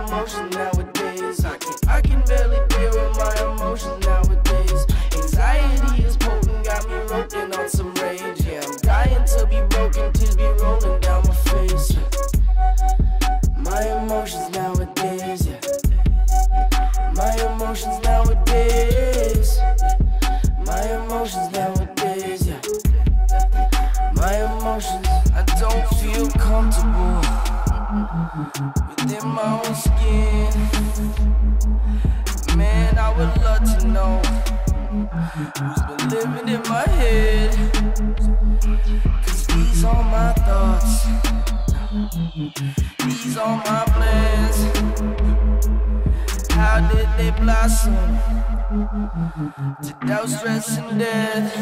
emotions nowadays. I can barely deal with my emotions nowadays. Anxiety is potent, got me roping on some rage. Yeah, I'm dying to be broken, tears be rolling down my face. Yeah. My emotions nowadays, yeah. My emotions nowadays. My emotions nowadays, yeah. My emotions, I don't feel comfortable within my own skin. Man, I would love to know who's been living in my head, 'cause these are my thoughts, these are my plans. How did they blossom to doubt, stress, and death?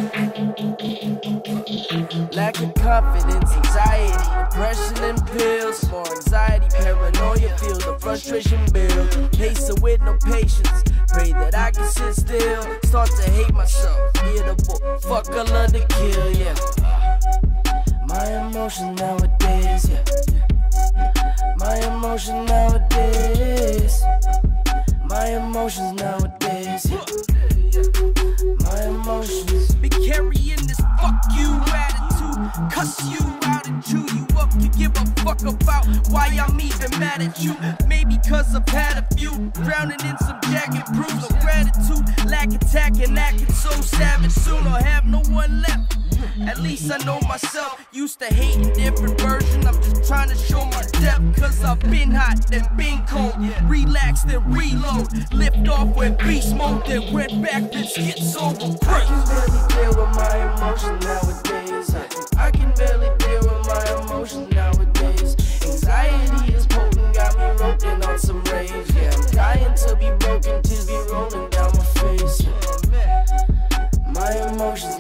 Lack of confidence, anxiety, depression, and pills. More anxiety, paranoia, feel the frustration build. Pacing with no patience, pray that I can sit still. Start to hate myself, irritable, fuck, I love to kill, yeah. My emotions nowadays, yeah. My emotions nowadays. My emotions nowadays, yeah. My emotions. Be carrying this fuck you attitude, cuss you out and chew you up. You give a fuck about why I'm even mad at you. Maybe 'cause I've had a few, drowning in some jagged bruise of gratitude. Lack attack and acting so savage, soon I'll have no one left. At least I know myself, used to hating different versions. I'm just trying to show my depth, 'cause I've been hot, then been cold. Relax, then reload. Lift off with beast mode, then went back, then skid sober. I can barely deal with my emotions nowadays. I can barely deal with my emotions nowadays. Anxiety is potent, got me roping on some rage. Yeah, I'm dying to be broken, tears be rolling down my face. Yeah. My emotions